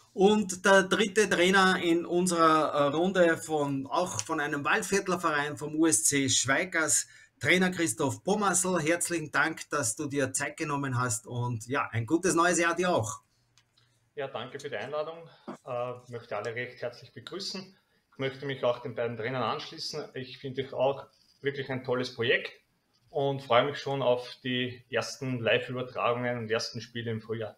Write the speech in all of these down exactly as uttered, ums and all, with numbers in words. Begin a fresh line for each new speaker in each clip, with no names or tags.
Und der dritte Trainer in unserer äh, Runde von auch von einem Waldviertlerverein vom U S C Schweigers, Trainer Christoph Pommerl. Herzlichen Dank, dass du dir Zeit genommen hast und ja, ein gutes neues Jahr dir auch.
Ja, danke für die Einladung. Äh, ich möchte alle recht herzlich begrüßen. Ich möchte mich auch den beiden Trainern anschließen. Ich finde es auch wirklich ein tolles Projekt und freue mich schon auf die ersten Live-Übertragungen und ersten Spiele im Frühjahr.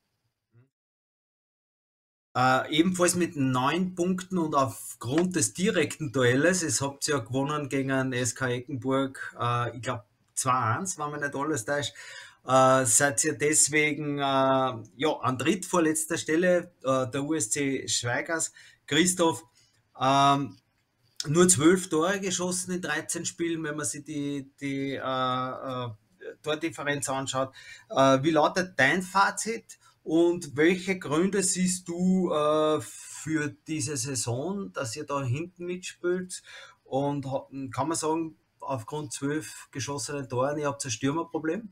Äh, ebenfalls mit neun Punkten und aufgrund des direkten Duelles, es habt ihr ja gewonnen gegen S K Eckenburg, äh, ich glaube zwei eins, wenn man nicht alles täuscht, äh, seid ihr deswegen äh, ja, an drittvorletzter Stelle, äh, der U S C Schweigers. Christoph, ähm, nur zwölf Tore geschossen in dreizehn Spielen, wenn man sich die, die äh, äh, Tordifferenz anschaut. Äh, wie lautet dein Fazit und welche Gründe siehst du äh, für diese Saison, dass ihr da hinten mitspielt? Und kann man sagen, aufgrund zwölf geschossenen Toren, ihr habt ein Stürmerproblem?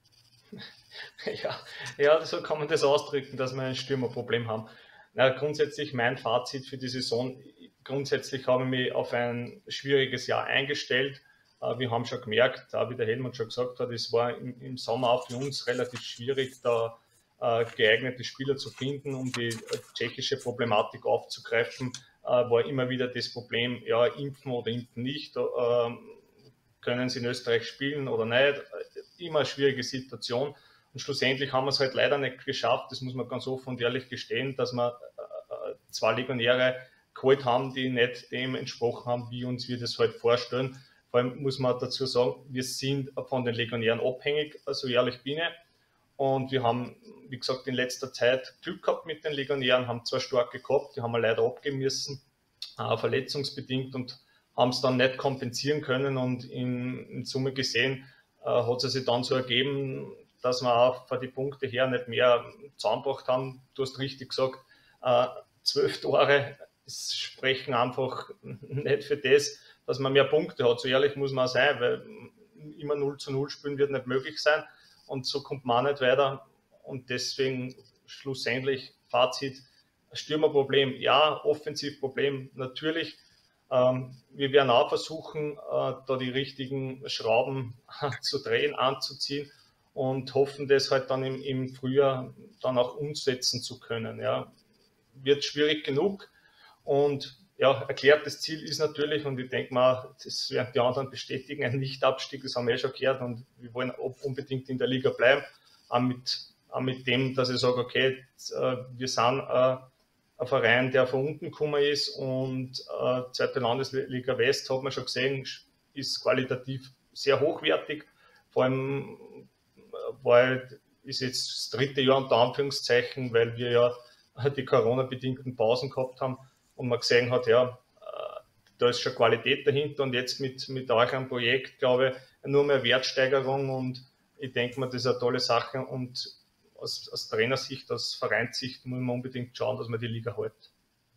Ja, ja, so kann man das ausdrücken, dass wir ein Stürmerproblem haben. Na, grundsätzlich mein Fazit für die Saison, grundsätzlich habe ich mich auf ein schwieriges Jahr eingestellt. Wir haben schon gemerkt, wie der Helmut schon gesagt hat, es war im Sommer auch für uns relativ schwierig, da geeignete Spieler zu finden, um die tschechische Problematik aufzugreifen. War immer wieder das Problem, ja, impfen oder impfen nicht, können sie in Österreich spielen oder nicht, immer eine schwierige Situation. Und schlussendlich haben wir es halt leider nicht geschafft, das muss man ganz offen und ehrlich gestehen, dass wir äh, zwei Legionäre geholt haben, die nicht dem entsprochen haben, wie uns wir das halt vorstellen. Vor allem muss man dazu sagen, wir sind von den Legionären abhängig, so ehrlich bin ich. Und wir haben, wie gesagt, in letzter Zeit Glück gehabt mit den Legionären, haben zwei starke gehabt, die haben wir leider abgeben müssen, äh, verletzungsbedingt und haben es dann nicht kompensieren können. Und in, in Summe gesehen äh, hat es sich dann so ergeben, dass wir auch von den Punkten her nicht mehr zusammengebracht haben. Du hast richtig gesagt, äh, zwölf Tore sprechen einfach nicht für das, dass man mehr Punkte hat. So ehrlich muss man auch sein, weil immer null zu null spielen wird nicht möglich sein und so kommt man auch nicht weiter. Und deswegen schlussendlich Fazit, Stürmerproblem, ja, Offensivproblem natürlich. Ähm, wir werden auch versuchen, äh, da die richtigen Schrauben zu drehen, anzuziehen und hoffen, das halt dann im, im Frühjahr dann auch umsetzen zu können. Ja. Wird schwierig genug und ja, erklärtes Ziel ist natürlich, und ich denke mal, das werden die anderen bestätigen, ein Nicht-Abstieg, das haben wir ja schon gehört und wir wollen unbedingt in der Liga bleiben, auch mit, auch mit dem, dass ich sage, okay, wir sind äh, ein Verein, der von unten gekommen ist und äh, zweite Landesliga West, hat man schon gesehen, ist qualitativ sehr hochwertig, vor allem weil ist jetzt das dritte Jahr unter Anführungszeichen, weil wir ja die Corona-bedingten Pausen gehabt haben und man gesehen hat, ja, da ist schon Qualität dahinter und jetzt mit, mit eurem Projekt, glaube ich, nur mehr Wertsteigerung und ich denke mal, das ist eine tolle Sache und aus, aus Trainersicht, aus Vereinssicht muss man unbedingt schauen, dass man die Liga hält.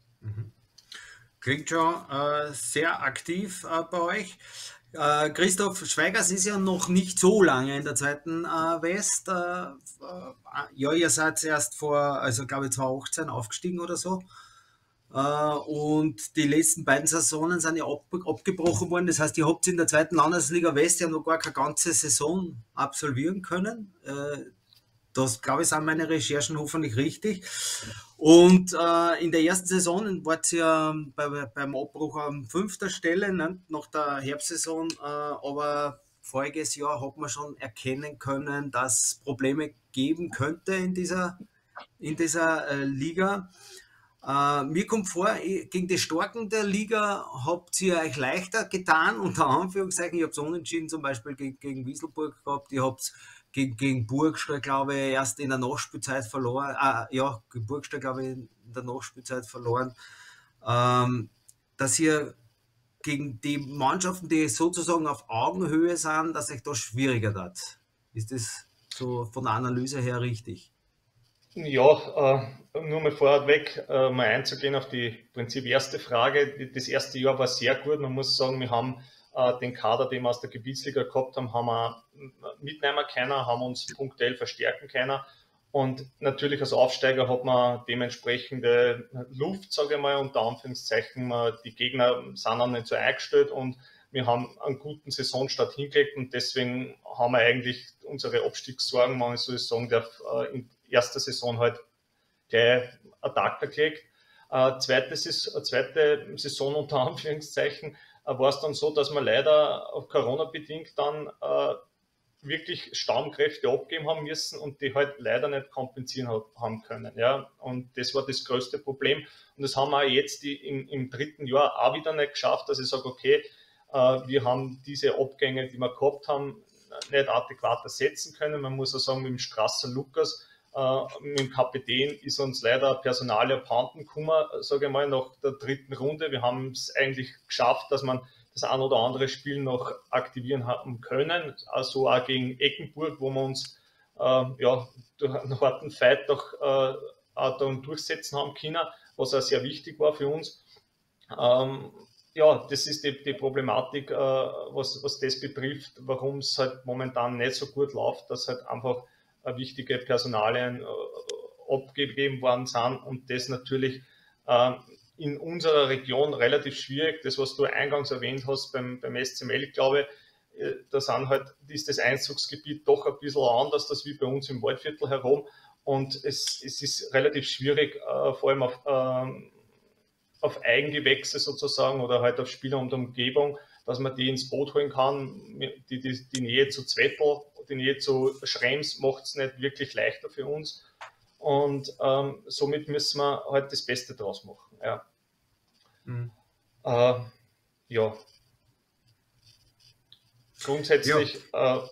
Klingt schon äh, sehr aktiv äh, bei euch. Äh, Christoph Schweigers ist ja noch nicht so lange in der zweiten äh, West. Äh, äh, ja, ihr seid erst vor, also glaube ich zwanzig achtzehn aufgestiegen oder so. Äh, und die letzten beiden Saisonen sind ja ab, abgebrochen worden. Das heißt, ihr habt in der zweiten Landesliga West ja noch gar keine ganze Saison absolvieren können. Äh, das, glaube ich, sind meine Recherchen hoffentlich richtig. Und äh, in der ersten Saison wart ihr bei, beim Abbruch an fünfter Stelle, ne, nach der Herbstsaison, äh, aber voriges Jahr hat man schon erkennen können, dass es Probleme geben könnte in dieser, in dieser äh, Liga. Äh, mir kommt vor, gegen die Starken der Liga habt ihr euch leichter getan, unter Anführungszeichen. Ihr habt unentschieden zum Beispiel gegen, gegen Wieselburg gehabt, ihr habt gegen, gegen Burgstall, glaube ich, erst in der Nachspielzeit verloren. Äh, ja, gegen Burgstall, glaube ich, in der Nachspielzeit verloren. Ähm, dass ihr gegen die Mannschaften, die sozusagen auf Augenhöhe sind, dass euch das schwieriger wird. Ist das so von der Analyse her richtig?
Ja, äh, nur mal vorweg, äh, mal einzugehen auf die Prinzip erste Frage. Das erste Jahr war sehr gut. Man muss sagen, wir haben äh, den Kader, den wir aus der Gebietsliga gehabt haben, haben wir mitnehmen können, haben uns punktuell verstärken können. Und natürlich als Aufsteiger hat man dementsprechende Luft, sage ich mal, unter Anführungszeichen. Die Gegner sind auch nicht so eingestellt und wir haben einen guten Saisonstart hingelegt und deswegen haben wir eigentlich unsere Abstiegssorgen, wenn ich so sagen darf, in erster Saison halt gleich ad acta gelegt. Äh, zweite, zweite Saison unter Anführungszeichen äh, war es dann so, dass wir leider Corona-bedingt dann äh, wirklich Stammkräfte abgeben haben müssen und die halt leider nicht kompensieren hat, haben können. Ja? Und das war das größte Problem. Und das haben wir auch jetzt die, im, im dritten Jahr auch wieder nicht geschafft, dass ich sage, okay, äh, wir haben diese Abgänge, die wir gehabt haben, nicht adäquat ersetzen können. Man muss auch sagen, mit dem Strasser Lukas, äh, mit dem Kapitän ist uns leider Personal abhanden gekommen, sage ich mal, nach der dritten Runde. Wir haben es eigentlich geschafft, dass man das ein oder andere Spiel noch aktivieren haben können, also auch gegen Eckenburg, wo wir uns äh, ja, durch einen harten Fight doch äh, auch dann durchsetzen haben können, was auch sehr wichtig war für uns. Ähm, ja, das ist die, die Problematik, äh, was, was das betrifft, warum es halt momentan nicht so gut läuft, dass halt einfach äh, wichtige Personalien äh, abgegeben worden sind und das natürlich äh, in unserer Region relativ schwierig. Das, was du eingangs erwähnt hast beim, beim S C M L, glaube ich, da sind halt, ist das Einzugsgebiet doch ein bisschen anders, das wie bei uns im Waldviertel herum. Und es, es ist relativ schwierig, äh, vor allem auf, ähm, auf Eigengewächse sozusagen oder halt auf Spieler und Umgebung, dass man die ins Boot holen kann. Die, die, die Nähe zu Zwettl, die Nähe zu Schrems macht es nicht wirklich leichter für uns. Und ähm, somit müssen wir halt das Beste draus machen. Ja. Mhm. Äh, ja. Grundsätzlich. Ja. Äh,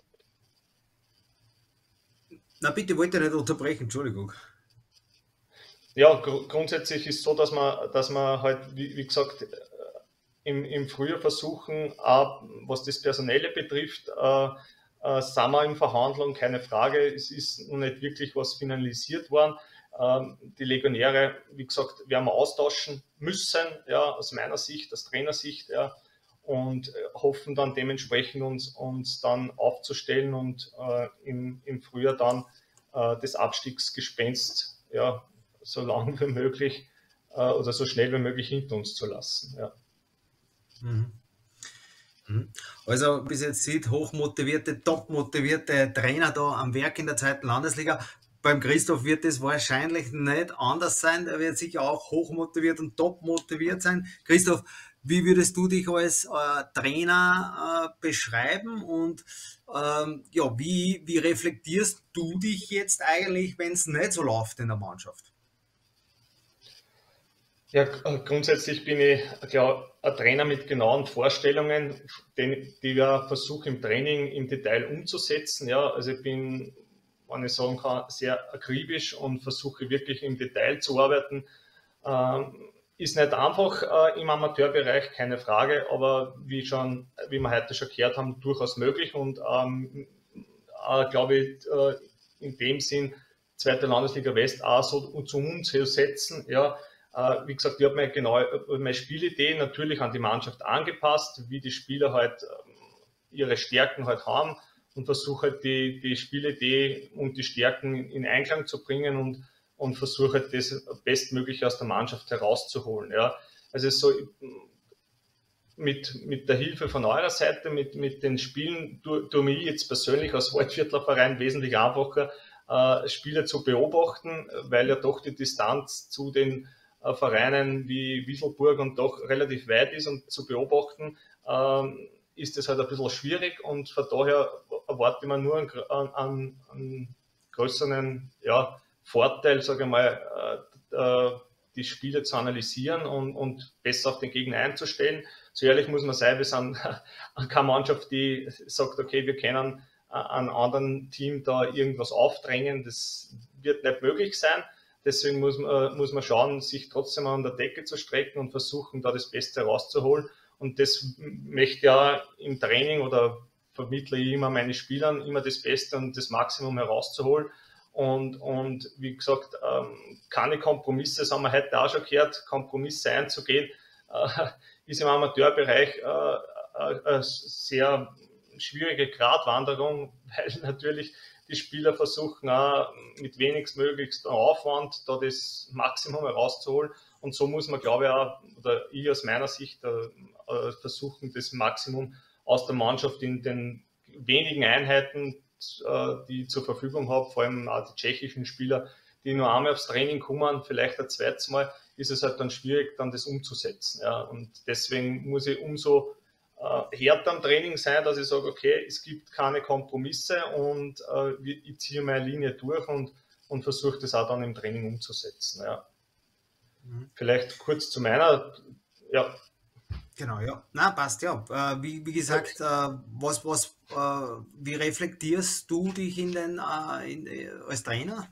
Na bitte, wollte ich nicht unterbrechen, Entschuldigung.
Ja, gr grundsätzlich ist es so, dass man, dass man halt, wie, wie gesagt, im, im Frühjahr versuchen, auch, was das Personelle betrifft, äh, äh, sind wir in Verhandlungen, keine Frage. Es ist noch nicht wirklich was finalisiert worden. Ähm, die Legionäre, wie gesagt, werden wir austauschen müssen, ja, aus meiner Sicht, aus Trainersicht, ja, und hoffen dann dementsprechend uns, uns dann aufzustellen und äh, im, im Frühjahr dann äh, das Abstiegsgespenst, ja, so lang wie möglich äh, oder so schnell wie möglich hinter uns zu lassen. Ja.
Mhm. Also, bis jetzt sieht, hochmotivierte, topmotivierte Trainer da am Werk in der zweiten Landesliga. Beim Christoph wird es wahrscheinlich nicht anders sein. Er wird sicher auch hochmotiviert und topmotiviert sein. Christoph, wie würdest du dich als äh, Trainer äh, beschreiben und ähm, ja, wie, wie reflektierst du dich jetzt eigentlich, wenn es nicht so läuft in der Mannschaft?
Ja, grundsätzlich bin ich klar, ein Trainer mit genauen Vorstellungen, die, die wir versuchen im Training im Detail umzusetzen. Ja, also ich bin, wenn ich sagen kann, sehr akribisch und versuche wirklich im Detail zu arbeiten. Ähm, ist nicht einfach äh, im Amateurbereich, keine Frage, aber wie schon, wie wir heute schon gehört haben, durchaus möglich und ähm, äh, glaube ich, äh, in dem Sinn, zweite Landesliga West auch so zu uns zu setzen, ja. Uh, wie gesagt, ich habe mir genau meine Spielidee natürlich an die Mannschaft angepasst, wie die Spieler halt ähm, ihre Stärken halt haben und versuche halt die, die Spielidee und die Stärken in Einklang zu bringen und, und versuche halt das bestmöglich aus der Mannschaft herauszuholen. Ja. Also so mit, mit der Hilfe von eurer Seite, mit, mit den Spielen, tue mich jetzt persönlich als Waldviertler Verein wesentlich einfacher, äh, Spiele zu beobachten, weil ja doch die Distanz zu den Vereinen wie Wieselburg und doch relativ weit ist und zu beobachten, ähm, ist das halt ein bisschen schwierig und von daher erwarte ich mir nur einen, einen, einen größeren ja, Vorteil, sage ich mal, äh, die Spiele zu analysieren und, und besser auf den Gegner einzustellen. So ehrlich muss man sein, wir sind keine Mannschaft, die sagt, okay, wir können einem anderen Team da irgendwas aufdrängen, das wird nicht möglich sein. Deswegen muss man, muss man schauen, sich trotzdem an der Decke zu strecken und versuchen, da das Beste rauszuholen. Und das möchte ich ja im Training oder vermittle ich immer meinen Spielern, immer das Beste und das Maximum herauszuholen. Und, und wie gesagt, keine Kompromisse, das haben wir heute auch schon gehört, Kompromisse einzugehen, ist im Amateurbereich eine sehr schwierige Gratwanderung, weil natürlich die Spieler versuchen auch mit wenigstmöglichst Aufwand da das Maximum herauszuholen. Und so muss man, glaube ich, auch, oder ich aus meiner Sicht, äh, versuchen, das Maximum aus der Mannschaft in den wenigen Einheiten, äh, die ich zur Verfügung habe, vor allem auch die tschechischen Spieler, die nur einmal aufs Training kommen, vielleicht ein zweites Mal, ist es halt dann schwierig, dann das umzusetzen. Ja. Und deswegen muss ich umso äh, härter am Training sein, dass ich sage, okay, es gibt keine Kompromisse und äh, ich ziehe meine Linie durch und, und versuche das auch dann im Training umzusetzen. Ja. Mhm. Vielleicht kurz zu meiner, ja.
Genau, ja. Na, passt ja. Äh, wie, wie gesagt, äh, was, was, äh, wie reflektierst du dich in den, äh, in, äh, als Trainer?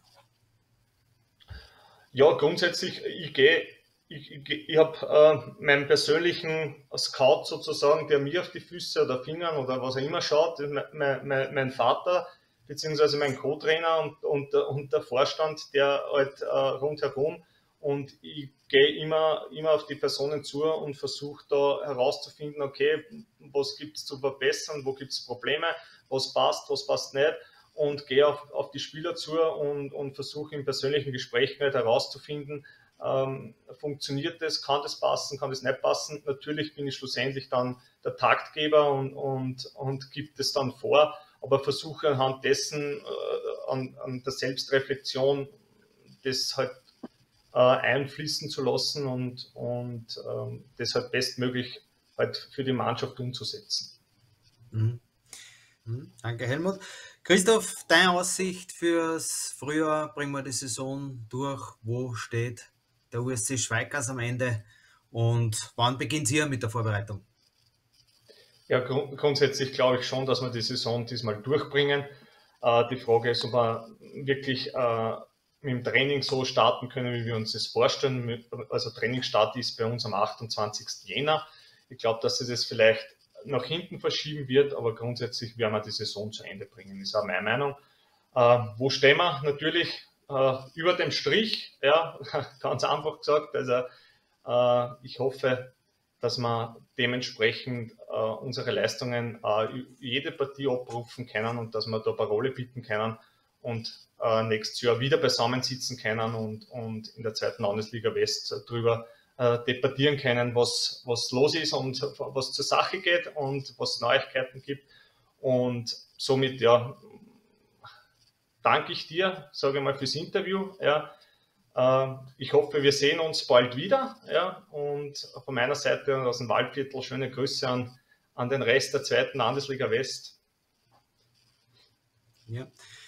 Ja, grundsätzlich, ich gehe, ich, ich, ich habe äh, meinen persönlichen Scout sozusagen, der mir auf die Füße oder Fingern oder was auch immer schaut, mein, mein, mein Vater beziehungsweise mein Co-Trainer und, und, und der Vorstand, der halt äh, rundherum, und ich gehe immer, immer auf die Personen zu und versuche da herauszufinden, okay, was gibt es zu verbessern, wo gibt es Probleme, was passt, was passt nicht, und gehe auf, auf die Spieler zu und, und versuche in persönlichen Gesprächen halt herauszufinden, ähm, funktioniert das, kann das passen, kann das nicht passen. Natürlich bin ich schlussendlich dann der Taktgeber und, und, und gibt es dann vor, aber versuche anhand dessen, äh, an, an der Selbstreflexion, das halt äh, einfließen zu lassen und, und ähm, das halt bestmöglich halt für die Mannschaft umzusetzen.
Mhm. Mhm. Danke, Helmut. Christoph, deine Aussicht fürs Frühjahr, bringen wir die Saison durch. Wo steht der U S C Schweikers am Ende und wann beginnt ihr mit der Vorbereitung?
Ja, grund grundsätzlich glaube ich schon, dass wir die Saison diesmal durchbringen. Äh, die Frage ist, ob wir wirklich äh, mit dem Training so starten können, wie wir uns das vorstellen. Also Trainingsstart ist bei uns am achtundzwanzigsten Jänner. Ich glaube, dass sie das vielleicht nach hinten verschieben wird, aber grundsätzlich werden wir die Saison zu Ende bringen, ist auch meine Meinung. Äh, wo stehen wir? Natürlich äh, über dem Strich, ja, ganz einfach gesagt. Also äh, ich hoffe, dass wir dementsprechend äh, unsere Leistungen äh, jede Partie abrufen können und dass wir da Parole bieten können und äh, nächstes Jahr wieder beisammensitzen können und, und in der zweiten Landesliga West drüber äh, debattieren können, was, was los ist und was zur Sache geht und was es Neuigkeiten gibt. Und somit, ja, danke ich dir, sage ich mal, fürs Interview. Ja. Ich hoffe, wir sehen uns bald wieder. Ja, und von meiner Seite aus dem Waldviertel schöne Grüße an, an den Rest der zweiten Landesliga West.
Ja.